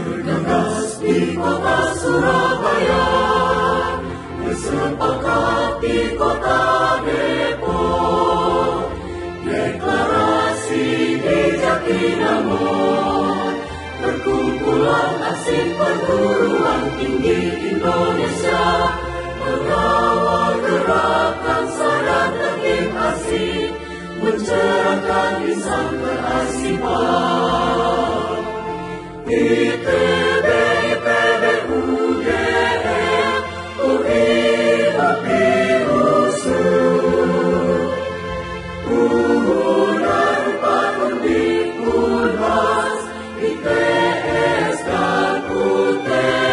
Bergegas di kota Surabaya, bersepakat di kota Depok, deklarasi di Jatinangor, perkumpulan asing perguruan tinggi Indonesia, mengawal gerakan sadar tertib asing, mencerahkan insan berasifat. ITB, UGM, UI, UPI, USUR, dan Undip, Unhas, ITS, dan UT,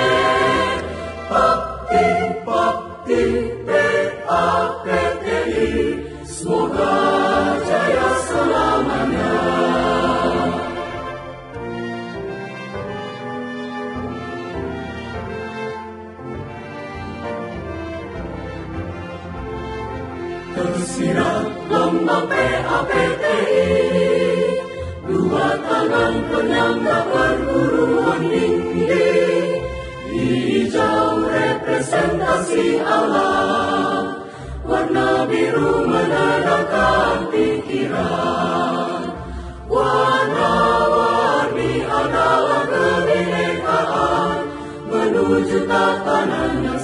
Papti, PAPTI, semoga jaya selamanya. Tersirat lambang PAPTI, dua tangan penyangga perguruan tinggi, hijau representasi alam, warna biru menenangkan pikiran, warna-warni adalah kebinekaan menuju tatanan